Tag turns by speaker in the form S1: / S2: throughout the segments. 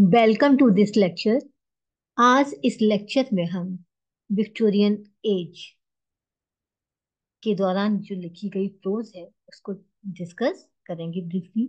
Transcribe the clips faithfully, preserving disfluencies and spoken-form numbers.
S1: Welcome to this lecture. आज इस lecture में हम विक्टोरियन एज के दौरान जो लिखी गई प्रोज है उसको डिस्कस करेंगे briefly.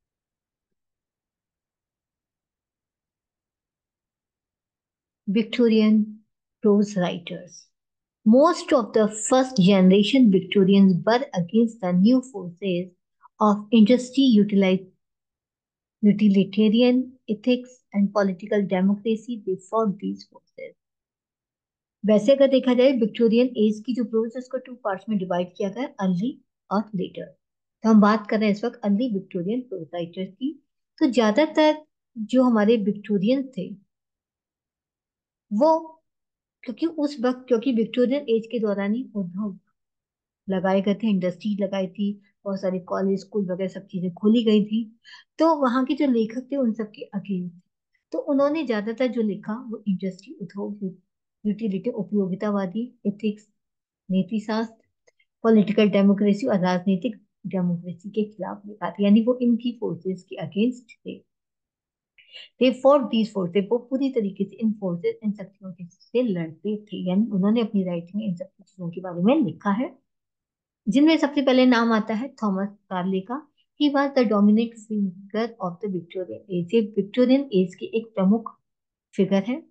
S1: Victorian prose writers. Most of the first generation Victorians were against the new forces of industry, utili- utilitarian ethics, and political democracy. They fought these forces. वैसे अगर देखा जाए विक्टोरियन एज की जो pros है उसको two parts में divide किया गया है, अर्ली और लेटर। तो हम बात कर रहे हैं इस वक्त अर्ली विक्टोरियन प्रोज राइटर्स की। तो ज्यादातर जो हमारे विक्टोरियन थे वो, क्योंकि उस वक्त क्योंकि विक्टोरियन एज के दौरान ही उद्योग लगाए गए थे, इंडस्ट्री लगाई थी, बहुत सारे कॉलेज स्कूल वगैरह सब चीजें खोली गई थी। तो वहां के जो लेखक थे उन सबके अगेंस्ट। तो उन्होंने ज्यादातर जो लिखा वो इंडस्ट्री, उद्योग, यूटिलिटी, उपयोगितावादी, एथिक्स, नीति शास्त्र, पॉलिटिकल डेमोक्रेसी और राजनीतिक डेमोक्रेसी के खिलाफ लिखा था। यानी वो इनकी फोर्सेस के अगेंस्ट थे। दे फॉर दीज फोर्सेस, वो पूरी तरीके से इन फोर्सेस, इन शक्तियों के से लड़ते थे। यानी उन्होंने अपनी राइटिंग में इन सब चीजों के बारे में लिखा है, जिनमें सबसे पहले नाम आता है थॉमस कार्ले का। He was the dominant figure of the Victorian age. ये विक्टोरियन एज की एक प्रमुख फिगर है।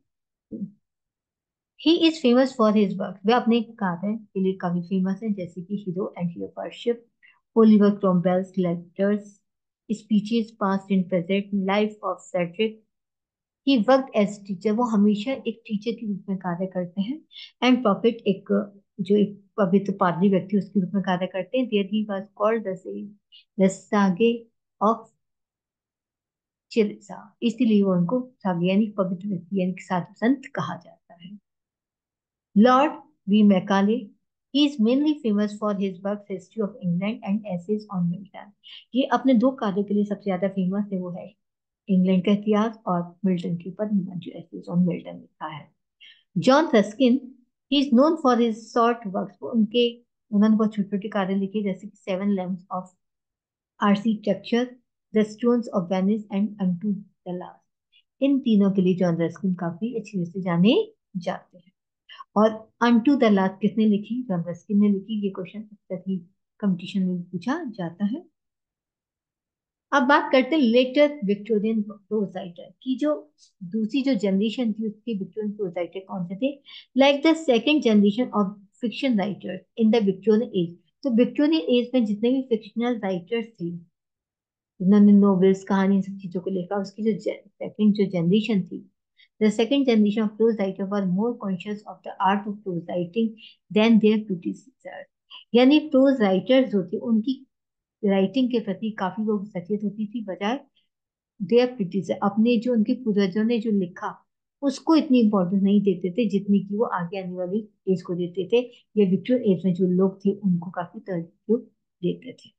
S1: He is famous for his work. वे अपने कार्य के लिए काफी फेमस है, जैसे कि hero and hero worship, Oliver Cromwell's letters, speeches past in present, life of Frederick. He work as teacher, वो हमेशा एक टीचर के रूप में कार्य करते हैं। एंड प्रॉफिट, एक जो एक पवित्र पादरी व्यक्ति उसके रूप में कार्य करते हैं। There he was called the the sage of Chelsea, इसलिए वो उनको सागे यानी पवित्र व्यक्ति यानी कि साधु संत कहा जाता है। Lord V Macaulay, he is mainly famous for his work history of England and essays on Milton। ये अपने दो कार्यों के लिए सबसे ज्यादा फेमस है, वो है इंग्लैंड का इतिहास और मिल्टन के ऊपर जो एसेज ऑन मिल्टन लिखा है। John Ruskin, he is known for his short works. उनके उन्होंने बहुत छोटे छोटे कार्य लिखे, जैसे कि seven lamps of architecture, the stones of Venice and unto the last. इन तीनों के लिए जॉन रस्किन काफी अच्छी तरह से जाने जाते हैं। और अनटू द लास्ट किसने लिखी? जॉन रस्किन ने लिखी। ये क्वेश्चन अक्सर ही कंपटीशन में पूछा जाता है। अब बात करते हैं लेटर विक्टोरियन प्रोज राइटर की। जो दूसरी जो जनरेशन थी उसके विक्टोरियन प्रोज राइटर कौन से थे? Like the second generation of fiction writers in the Victorian age. तो विक्टोरियन एज में जितने भी फिक्शनल राइटर्स थे, जिन्होंने नॉवेल्स, कहानी, इन सब चीजों को लिखा, उसकी जो सेकंड जो जनरेशन थी, the second generation of prose writers were more conscious of the art of prose writing than their predecessors। यानी प्रोज राइटर्स जो थे उनकी राइटिंग के प्रति काफी लोग सचेत होती थी, बजाय देयर प्रीडिसेसर, अपने जो उनके पूर्वजों ने जो लिखा उसको इतनी इंपॉर्टेंस नहीं देते थे जितनी कि वो आगे आने वाली एज को देते थे। ये विक्टोरियन एज में जो लोग थे उनको काफी तरजीह देते थे,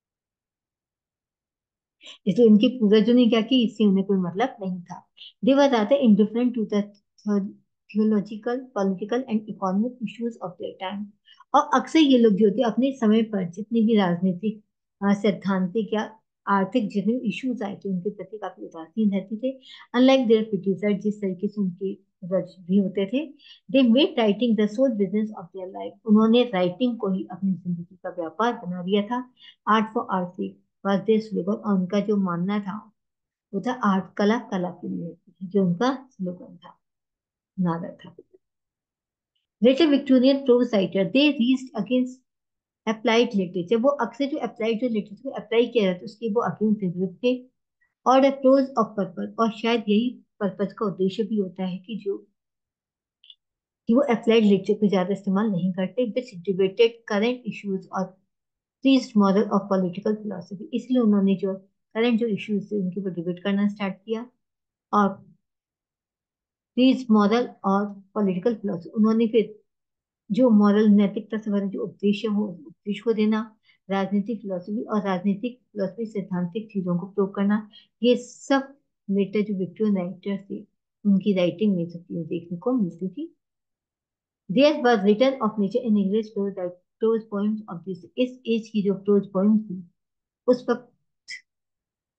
S1: इसलिए उनके पूर्वजों ने क्या किया, इससे उन्हें कोई मतलब नहीं था। They were rather indifferent to the theological, political and economic issues of their time. और अक्सर ये लोग जो थे अपने समय पर जितने भी राजनीतिक, अ, सैद्धांतिक या आर्थिक जितने इश्यूज आए थे उनके प्रति काफी उदासीन रहते थे। अनलाइक देयर प्रीडिसेसर, जिस तरीके से उनके पूर्वज भी होते थे, they made writing the sole business of their life. उन्होंने राइटिंग को ही अपनी जिंदगी का व्यापार बना लिया था। Art for art, was their slogan। और उनका जो मानना था वो था आर्ट, कला कला के लिए होती है, जो उनका स्लोगन था, नारा था। Later Victorian prose writer, they reached against applied literature. वो अक्सर जो अप्लाइड जो लिटरेचर को अप्लाई किया जाता है उसके वो अगेंस्ट विरुद्ध थे। और द प्रोज ऑफ पर्पज, और शायद यही पर्पज का उद्देश्य भी होता है कि जो कि वो अप्लाइड लिटरेचर को ज्यादा इस्तेमाल नहीं करते, विच डिबेटेड करंट इश्यूज और priest model of political philosophy. इसलिए उन्होंने जो करंट जो इश्यूज थे उनके ऊपर डिबेट करना स्टार्ट किया। और प्रीस्ट मॉडल और पॉलिटिकल फिलोसफी, उन्होंने फिर जो मॉरल, नैतिकता से भरे जो उपदेश हो उस उपदेश को देना, राजनीतिक फिलोसफी और राजनीतिक फिलोसफी सैद्धांतिक चीजों को प्रयोग करना, ये सब लेटर जो विक्टोरियन राइटर थे उनकी राइटिंग में सब चीजें देखने को मिलती थी। There was return of nature in English prose, prose poems of this. इस एज की जो प्रोज पोइम थी उस वक्त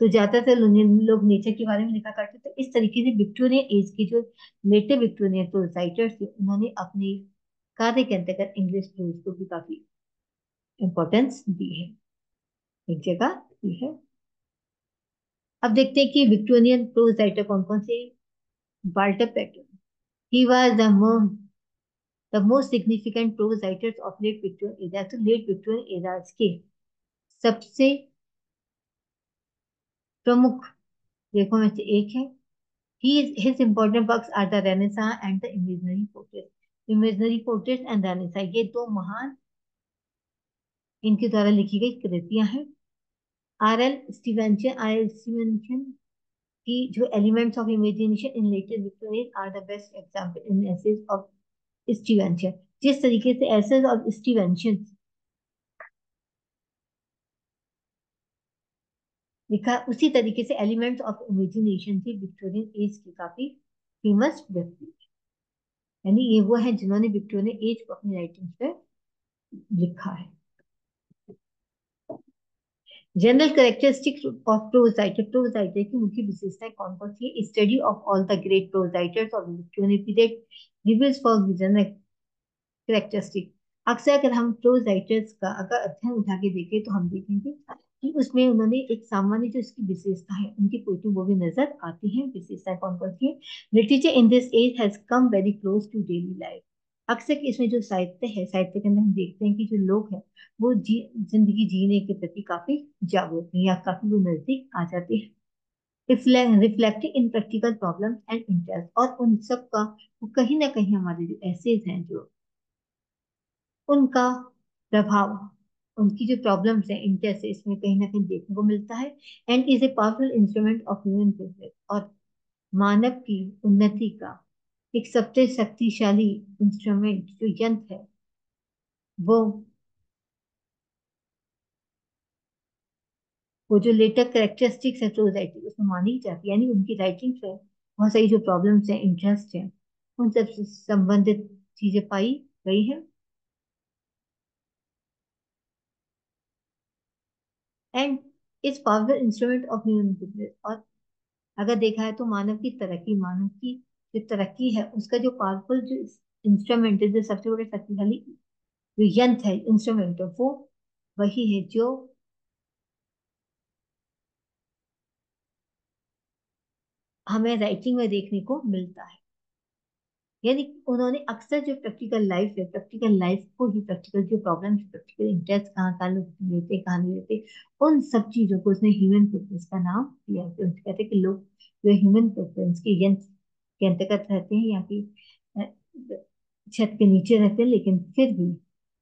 S1: तो ज्यादातर लो- लोग नेचर के बारे में लिखा करते, तो इस तरीके से विक्टोरियन एज के जो लेटर विक्टोरियन प्रोज राइटर्स थे, उन्होंने अपने कार्य के अंतर्गत इंग्लिश प्रोज को भी काफी इंपॉर्टेंस दी है, एक जगह दी है। अब देखते हैं कि विक्टोरियन प्रोज राइटर कौन कौन से। Walter Pater, he was the the most significant prose writers of late Victorian era. तो लेट विक्टोरियन एरा के सबसे प्रमुख लेखों में से एक है। He is, his important works are the Renaissance and the Imaginary Portraits. Imaginary Portraits and Renaissance, ये दो महान इनके द्वारा लिखी गई कृतियां हैं। R L Stevenson, R L Stevenson की जो elements of imagination in later Victorian are the best example in essays of Stevenson. जिस तरीके से एसेज ऑफ स्टीवेंसन लिखा, उसी तरीके से एलिमेंट्स ऑफ इमेजिनेशन से विक्टोरियन एज की काफी फेमस व्यक्ति, यानी ये वो है जिन्होंने विक्टोरियन एज को अपनी राइटिंग पे लिखा है। General characteristics of prose writer, prose writer की मुख्य विशेषताएं कौन कौन सी है। Study of all the great prose writers of Victorian period reveals four general characteristic. अक्सर अगर हम प्रोज राइटर्स का अगर अध्ययन उठा के देखें तो हम देखेंगे कि उसमें उन्होंने एक सामान्य जो इसकी विशेषता है उनकी कोई वो भी नजर आती है। विशेषताएं कौन कौन सी है। Literature in this age has come very close to daily life. अक्सर इसमें जो साहित्य है, साहित्य के अंदर हम देखते हैं कि जो लोग हैं वो जी जिंदगी जीने के प्रति काफी जागरूक है या काफी वो नजदीक आ जाते हैं। Reflecting in practical problem and interest, और उन सब का वो कहीं ना कहीं हमारे जो एसेज हैं जो उनका प्रभाव, उनकी जो प्रॉब्लम्स हैं इंटरेस्ट इसमें कहीं ना कहीं देखने को मिलता है। And is a powerful instrument of human progress, और मानव की उन्नति का एक सबसे शक्तिशाली इंस्ट्रूमेंट जो यंत्र है वो वो जो लेटर कैरेक्टरिस्टिक्स है प्रोज राइटिंग उसमें मानी जाती है, यानी उनकी राइटिंग में बहुत सारी जो प्रॉब्लम्स हैं इंटरेस्ट है उन सब से संबंधित चीजें पाई गई है। And is powerful instrument of human progress, और अगर देखा है तो मानव की तरक्की, मानव की जो तरक्की है उसका जो पावरफुल जो इंस्ट्रूमेंट है, जो सबसे बड़े शक्तिशाली जो यंत्र है, इंस्ट्रूमेंट है, वो वही है जो हमें राइटिंग में देखने को मिलता है। यानी उन्होंने अक्सर जो प्रैक्टिकल लाइफ है, प्रैक्टिकल लाइफ को ही, प्रैक्टिकल जो प्रॉब्लम प्रैक्टिकल इंटरेस्ट कहाँ कहाँ लोग लेते कहाँ नहीं लेते, उन सब चीजों को उसने ह्यूमन प्रेफरेंस का नाम दिया। तो उसने कहते हैं कि लोग जो ह्यूमन प्रेफरेंस के यंत्र के अंतर्गत रहते हैं या फिर अ, छत के नीचे रहते हैं, लेकिन फिर भी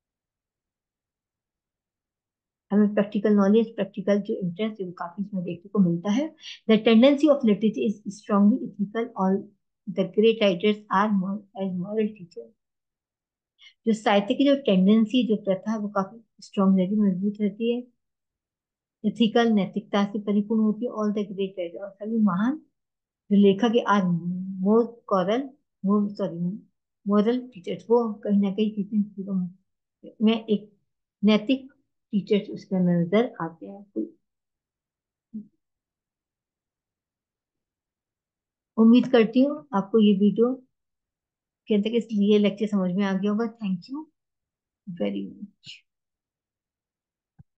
S1: हमें प्रैक्टिकल नॉलेज, प्रैक्टिकल जो इंटरेस्ट है वो काफी इसमें देखने को मिलता है। The tendency of literature is strongly ethical, all the great writers are as moral teacher. जो साहित्य की जो टेंडेंसी, जो प्रथा है वो काफी स्ट्रांग रहती है, मजबूत रहती है। एथिकल, नैतिकता से परिपूर्ण होती है। ऑल द ग्रेट राइटर, और सभी महान जो लेखक है are more coral more sorry moral teachers, वो कहीं ना कहीं किसी चीजों में में एक नैतिक टीचर्स उसके अंदर नजर आते हैं। तो उम्मीद करती हूँ आपको ये वीडियो के अंदर इसलिए लेक्चर समझ में आ गया होगा। Thank you very much.